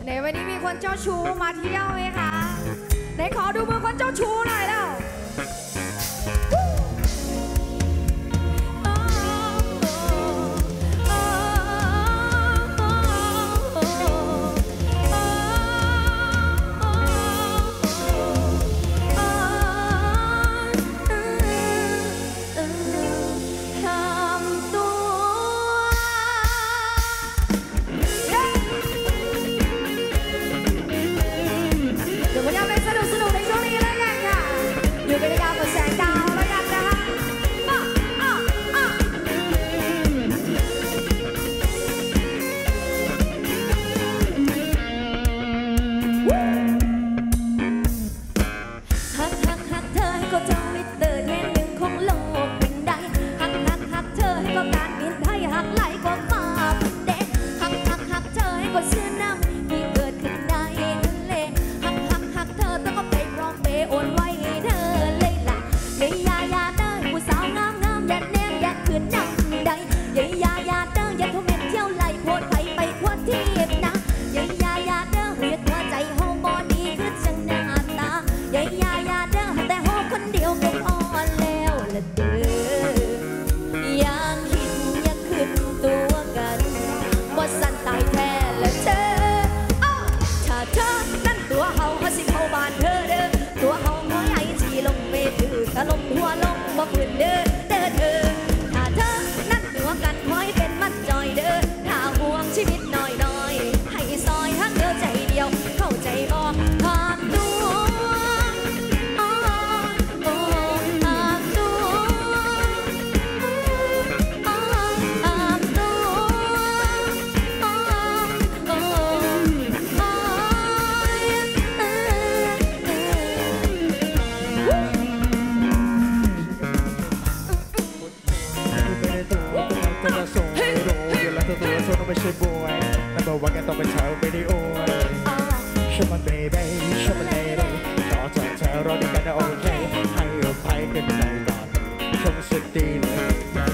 ในวันนี้มีคนเจ้าชู้มาเที่ยวไหมคะไหนขอดูมือคนเจ้าชู้หน่อยแล้วไม่ใช่บอยนั่นบอกว่าแกต้องเป็นชาววิดีโอฉันมันเบบี้ฉันมันเลดี้ต่อจากเธอรอดีกันนะโอเคให้อภัยกันหน่อยก่อนฉันสุดดีเลย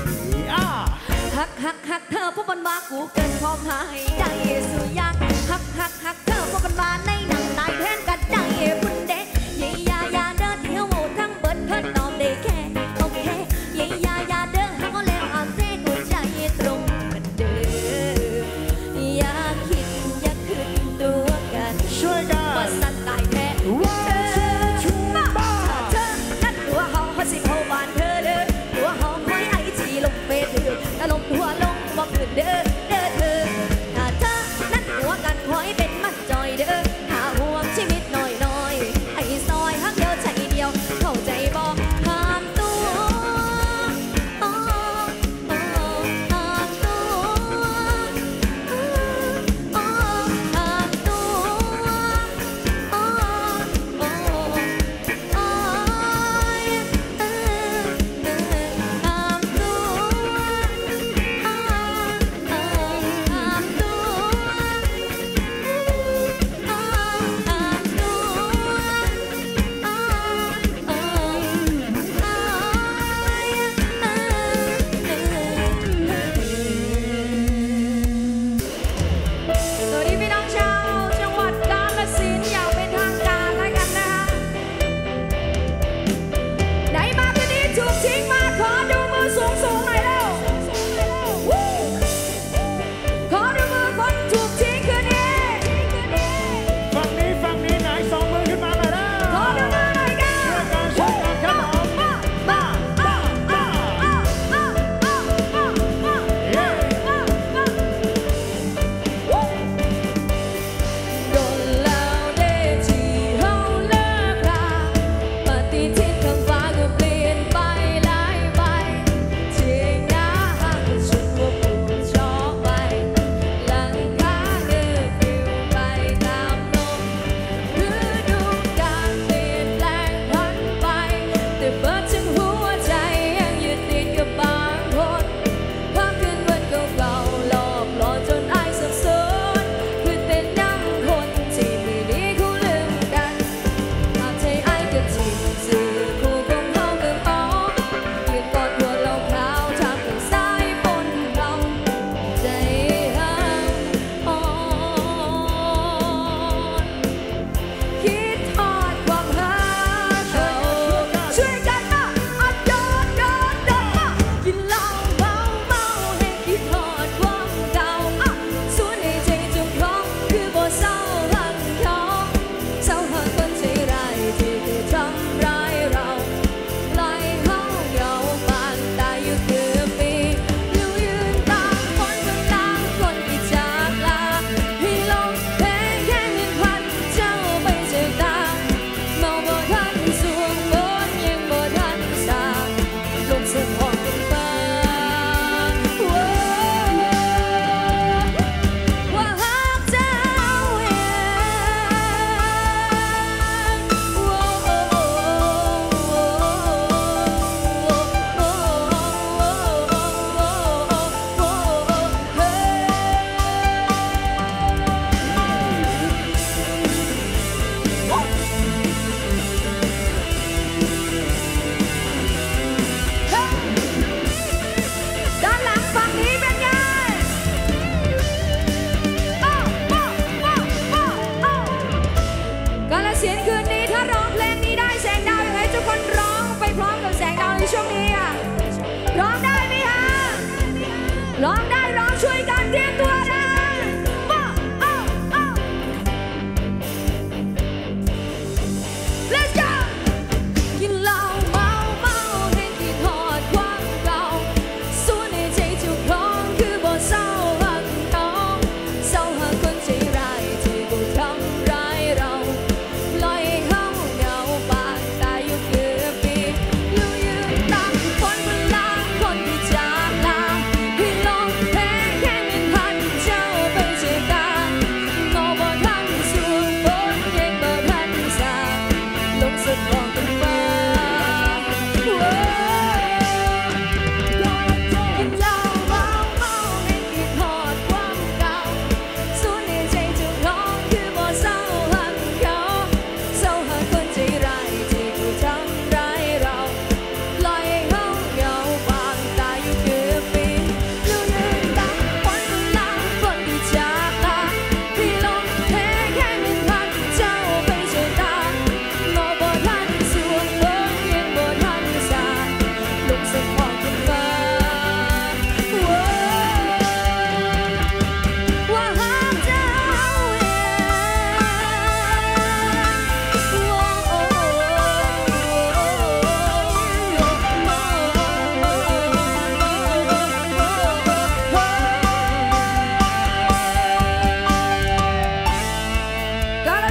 ฮักเธอพวกมันมากูเกินพร้อมหายใจสุยากฮักเธอพวกมันมาในหนังตายแทนกันได้คุณเด็กยาเดินเที่ยวหมดทั้งเบิร์ดเพิ่นตอบได้แค่โอเคยาเดินฮักก็แล้วอ่านเส้นหัวใจตรงกันเด้ออย่าคิดอย่าขึ้นตัวกันช่วยกันว่าสันตายแท้เธอนั่นตัวเฮาสิเข้าบ้านเธอเด้อตัวเฮาคอยไอจีลงเฟซเธอถ้าลงทัวลงบอกขึ้นเด้อเธอถ้าเธอ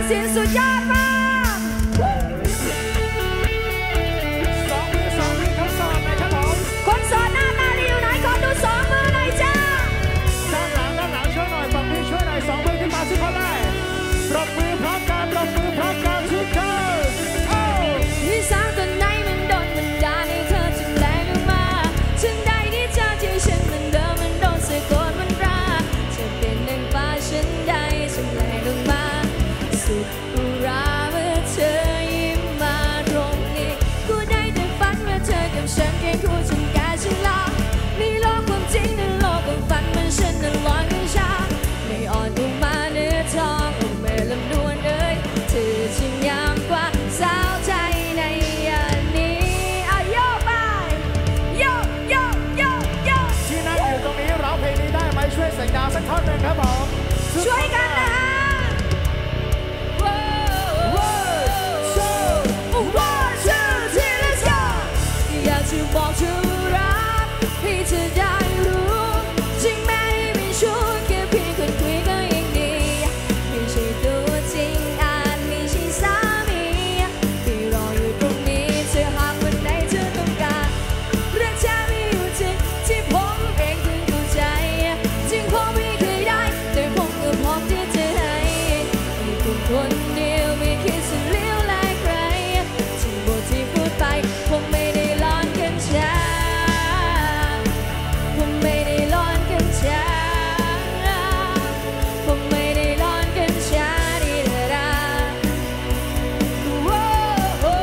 สินสุดยอดมาก 2 มือทดสอบหน่อยครับผมคนโสดหน้าตาดีอยู่ไหนขอดู2 มือหน่อยจ้าด้านหลังช่วยหน่อยฝั่งนี้ช่วยหน่อย2 มือขึ้นมาสิคนแรกปรบมือพร้อมกันทุกคนพี่สาวตัวไหนมันโดนบันดาลให้เธอจึงแรงลงมาฉันได้ที่เจอที่ฉันมันเดิมมันโดนสะกดมันรักเธอเป็นหนึ่งฟ้าฉันได้จึงแรงลงมาสุดอุราเมื่อเธอยิ้มมาตรงนี้กูได้แต่ฝันว่าเธอกับฉันแค่คู่จนแก่ฉันลาในโลกความจริงในโลกความฝันมันฉันนั้นลอยกันช้าไม่อ่อนลงมาเนื้อทองไม่ลำดวนเอ้ยเธอจึงยามกว่าสาวใจในยันนี้อาโยบายโยโยโยโยที่นั่งอยู่ตรงนี้ร้องเพลงนี้ได้ไหมช่วยสัญญาสักท่อนหนึ่งครับผมช่วยกันนะอยากจะบอกเธอรักให้เธอได้รู้จริงแม้ไม่ช่วยแค่เพียงคนคุยก็ยังดีไม่ใช่ตัวจริงอาจไม่ใช่สามีที่รออยู่ตรงนี้เธอหากวันไหนเธอต้องการรักเธอไม่อยู่จริงที่ผมเองถึงเข้าใจจริงผมไม่เคยได้แต่ผมก็พร้อมที่จะให้คนเดียวไม่คิดจะเลี้ยวแลใครถึงบทที่พูดไปผมไม่ได้ร้อนกันช้าผมไม่ได้ร้อนกันช้าผมไม่ได้ร้อนกันช้าดีดาโว้โว้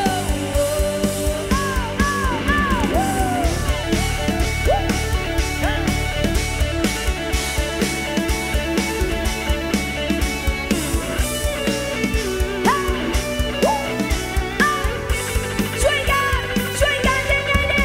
ช่วยกันยังไงเนี่ย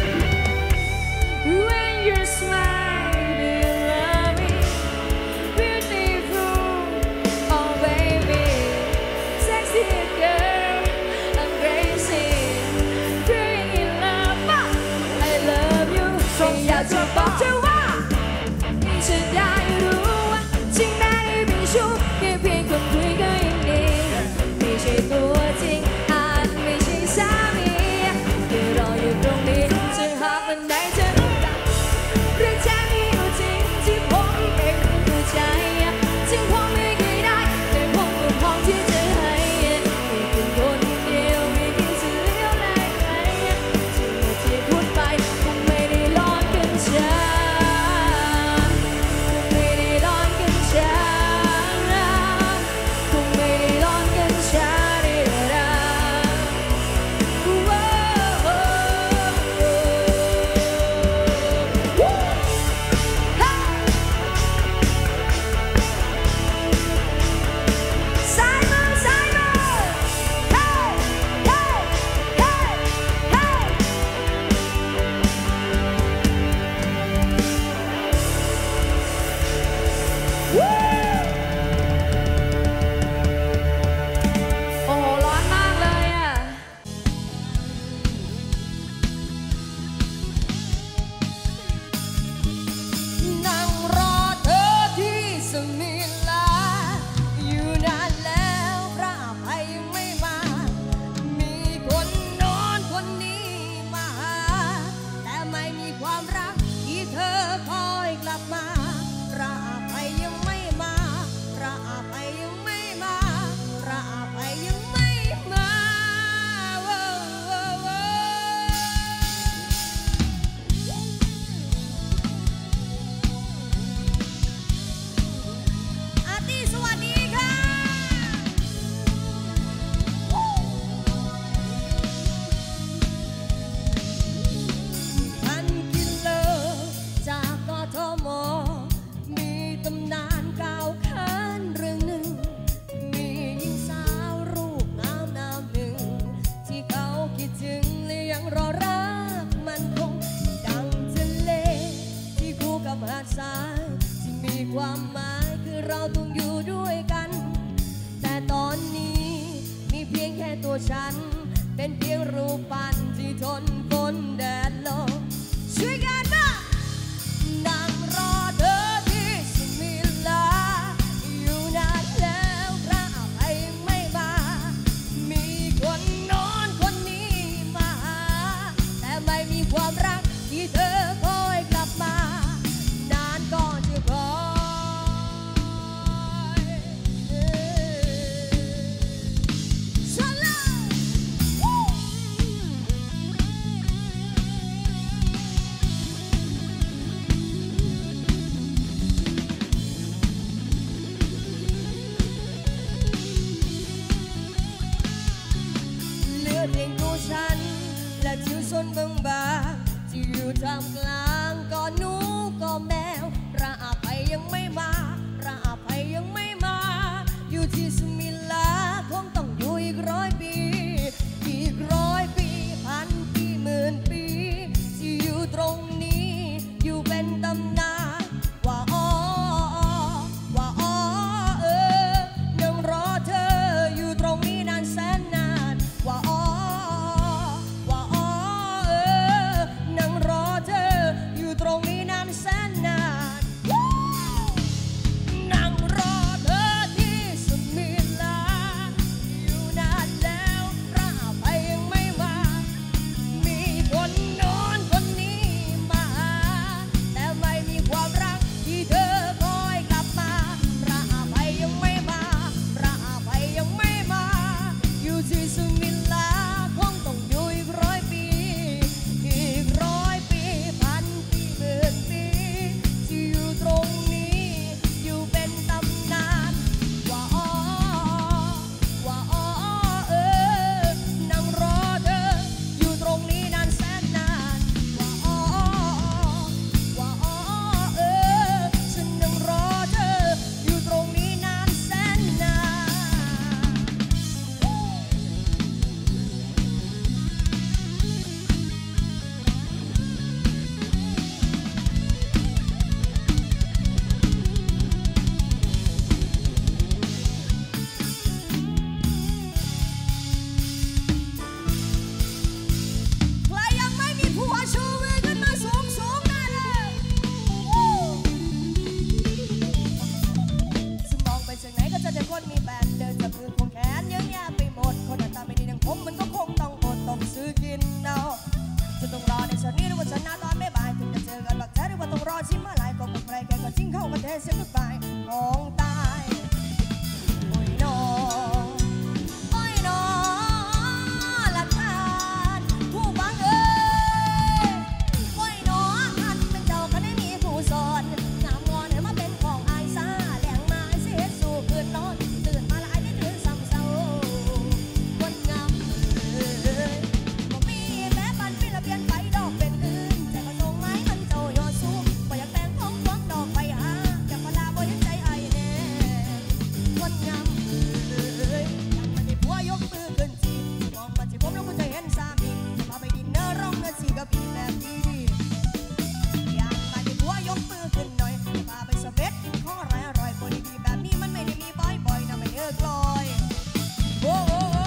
When you smile do you love me beautiful oh baby sexy girl I'm crazy crazy in love I love you อยากจะบอกเธอว่าให้เธอได้รู้ว่าจริงแม้ไม่ชู้แค่เพียงคนคุยก็ยังดีไม่ใช่ตัวจริงอาจไม่ใช่สามีแค่รออยู่ตรงนี้จะหากวันไหนเธอต้องการเรื่องแท้มีอยู่จริงที่ผมเองเข้าใจจริงผมไม่เคยได้แต่ผมก็พร้อมที่จะให้แค่เป็นคนเดียวไม่คิดจะเลี้ยวแลใครถึงที่พูดไปผมไม่ได้ร้อนกันช้าผมไม่ได้ร้อนกันช้าผมไม่ได้ร้อนกันช้าดีดาสายมือเฮ้เฮ้เฮ้เฮ้โอ้โหร้อนมากเลยอ่ะนั่งรอเธอที่สมิลาอยู่นานแล้วพระอภัยยังไม่มามีคนโน้นคนนี้มาหาแต่ไม่มีความรักที่เธอคอยกลับมาพระอภัยยังไม่มาพระอภัยยังไม่มาพระอภัยยังไม่มาอาร์ตี้สวัสดีค่ะ พันกิโลจากกทมมีตำนานกล่าวขานเรื่องหนึ่งมีหญิงสาวรูปงามนามหนึ่งที่เขาคิดถึงและยังรอรักมันคงดังทะเลที่คู่กับหาดทรายที่มีความหมายคือเราต้องอยู่ด้วยกัน แต่ตอนนี้มีเพียงแค่ตัวฉันเป็นเพียงรูปปั้นที่ทนฝนแดดลมช่วยกันนะนั่งรอเธอที่สมิลาอยู่นานแล้วพระอภัยนบางๆที่อยู่ท่ามกลางก็หนูก็แมวพระอภัยยังไม่มาพระอภัยยังไม่มาอยู่ที่สมิลาคงต้องอยู่อีก100 ปีอีก100 ปีพันปีหมื่นปีที่อยู่ตรงนี้อยู่เป็นตำนานว่านั่งรอเธออยู่ตรงนี้นานแสนนานว่านั่งรอเธออยู่ตรงนี้นานแสนนานนั่งรอเธอที่สมิลาอยู่นานแล้วพระอภัยยังไม่มามีคนโน้นคนนี้มาแต่ไม่มีความรักที่เธอคอยกลับมาพระอภัยยังไม่มาพระอภัยยังไม่มาอยู่ที่สมิลาคงต้องอยู่อีก100 ปีอีก100 ปีพันปีหมื่นปีที่อยู่ตรงนี้อยู่เป็นตำนานว่านั่งรอเธออยู่ตรงนี้นานแสนนานว่าฉันนั่งรอเธออยู่ตรงนี้นานแสนนานใครยังไม่มีผัวชูมือขึ้นมาสูงได้เลยสมองไปจากไหนก็จะได้คนมีแฟนเดินจับมือควงแขนเยอะแยะไปหมดคนหน้าตาไม่ดีอย่างผมมันก็คงต้องอดต้องซื้อกินเอาจะต้องรอในชั้นนี้หรือว่าชั้นหน้าตอนไม่บ่ายถึงจะเจอกันหลักแท้หรือว่าต้องรอชิมมาหลายก็กับใครแกก็ทิ้งเข้าประเทศเสียทุกฝ่ายของตายโอ้ยน้องโอ้ยน้องละกันผู้ฟังเอ้ยโอ้ยน้องท่านเป็นเจ้าคันได้มีผู้สอนงามงอนให้มาเป็นของอายซาแหลงมาเสียสู่คืนนอนตื่นมาละอายได้ตื่นซ้ำเศร้าคนงามเอ้ยบ่มีแม้ปันเป็นระเบียนไฟดอกเป็นอื่นแต่ก็ส่งไม้มันเจ้ายอดสูงบ่อยากแต่งของพวงดอกไปหาอยากมาลาบ่เห็นใจไอ้แน่คนงามเอ้ยยังไม่ได้ผัวยกมือขึ้นจีมองมาที่ผมแล้วคุณจะเห็นสามีจะพาไปดินเนอร์ร้องเงินสีกับพี่แบบดีอยากมาที่ผัวยกมือขึ้นหน่อยพาไปสเปซกินของอร่อยๆบนดีแบบนี้มันไม่ได้มีบ่อยๆนะไม่เลิกลอยโอ้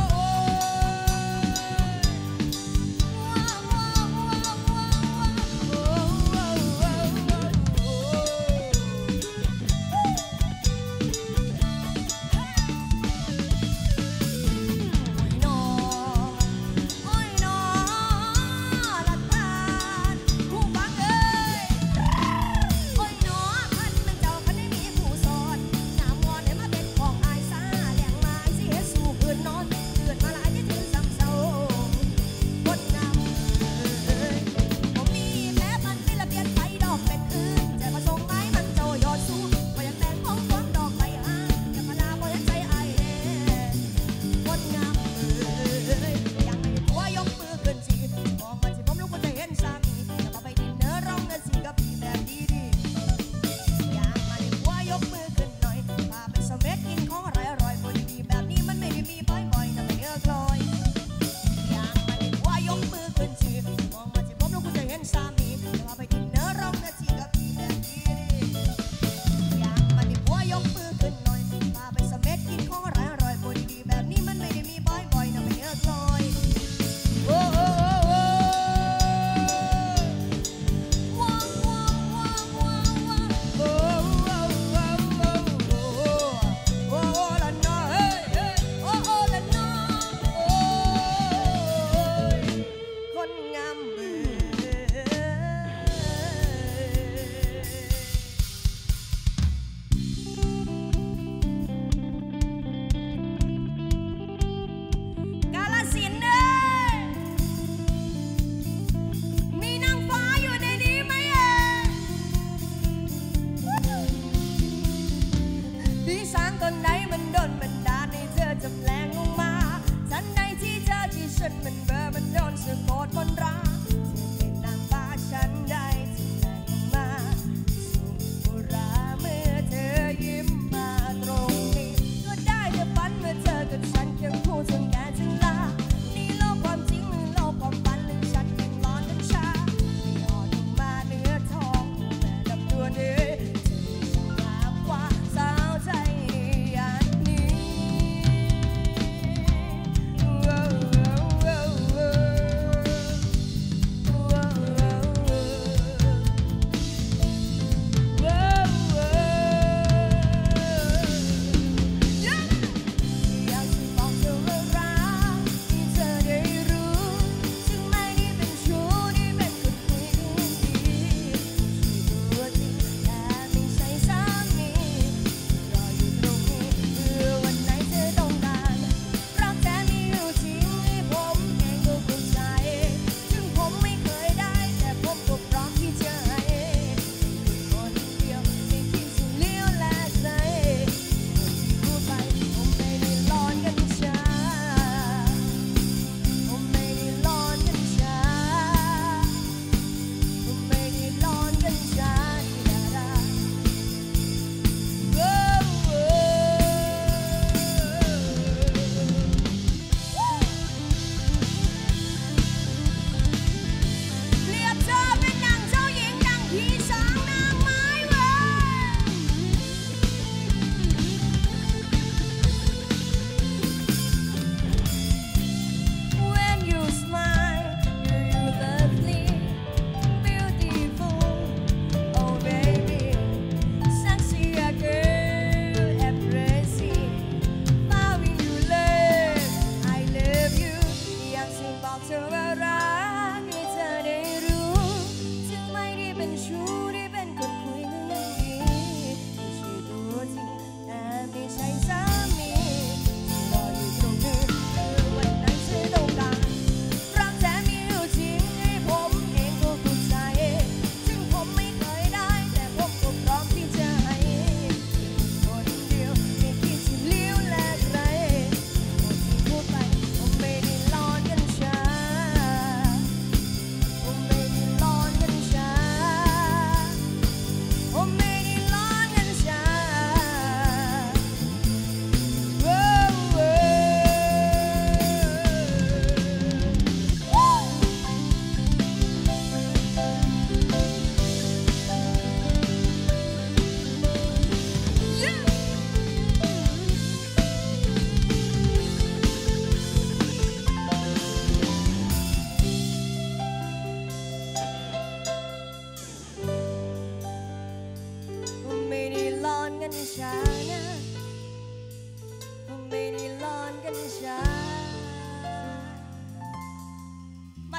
จะแปลงลงมาทันใดที่เจอที่ฉันมันเบอร์มันโดนสะกดมนตรา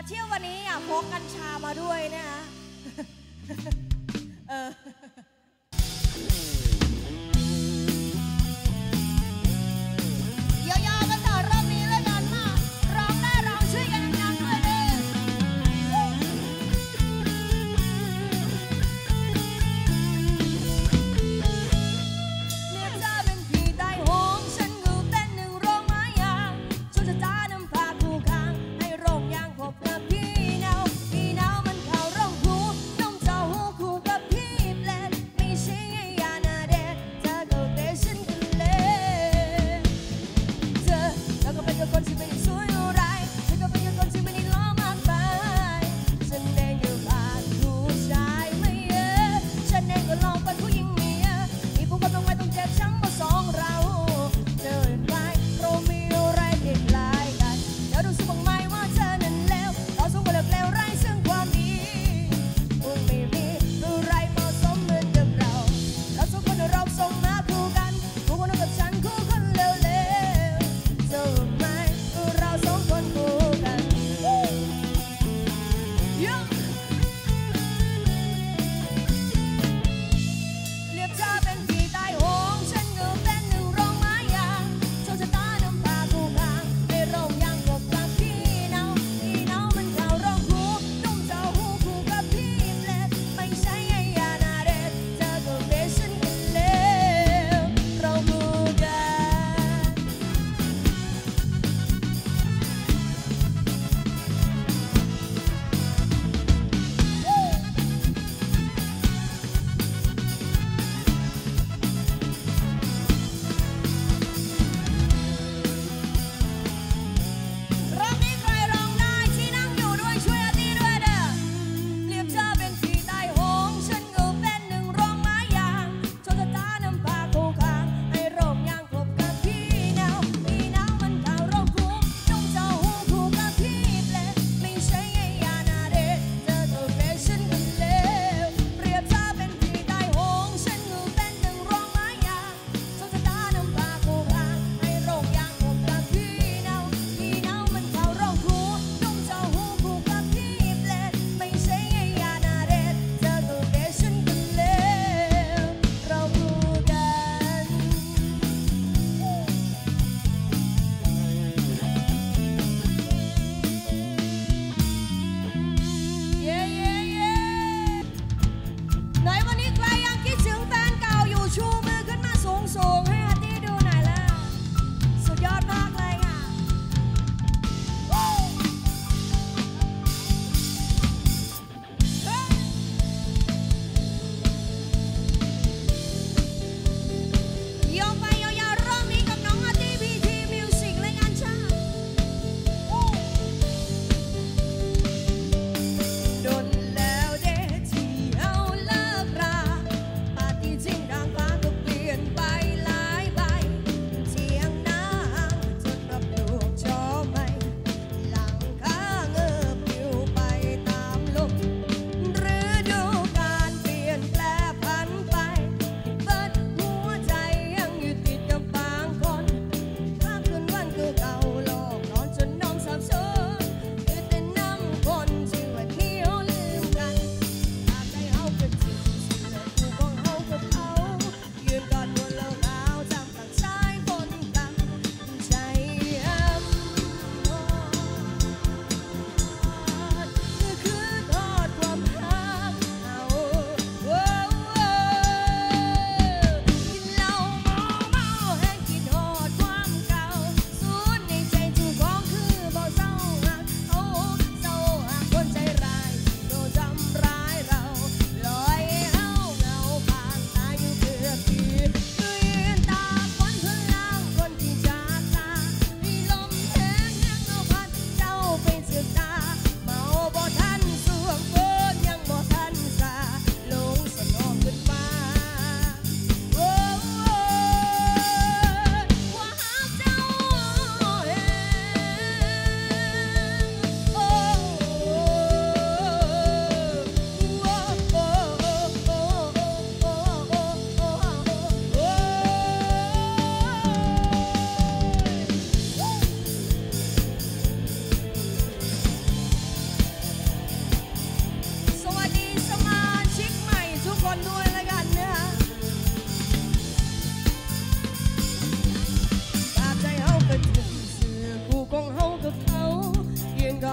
เที่ยววันนี้พกกัญชามาด้วยนะยาวๆกันต่อรอบนี้แล้วกันมาร้องได้ร้องช่วยกันดังๆด้วยเด้เนี่ยเธอเป็นพี่ใต้หงฉันคือเป็นหนึ่งโรงไม้ยางช่วยจะจ้านำพาคู่ข้างให้โรงยางพบกับพี่หนาวมันเข้าร่องหูน้องเจ้าหูคู่กับพี่เปลน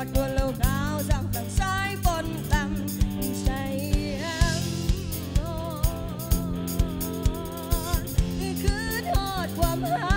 อดกวนโลกขาวจำตั้งสายฝนต่ำใจคือทอดความหา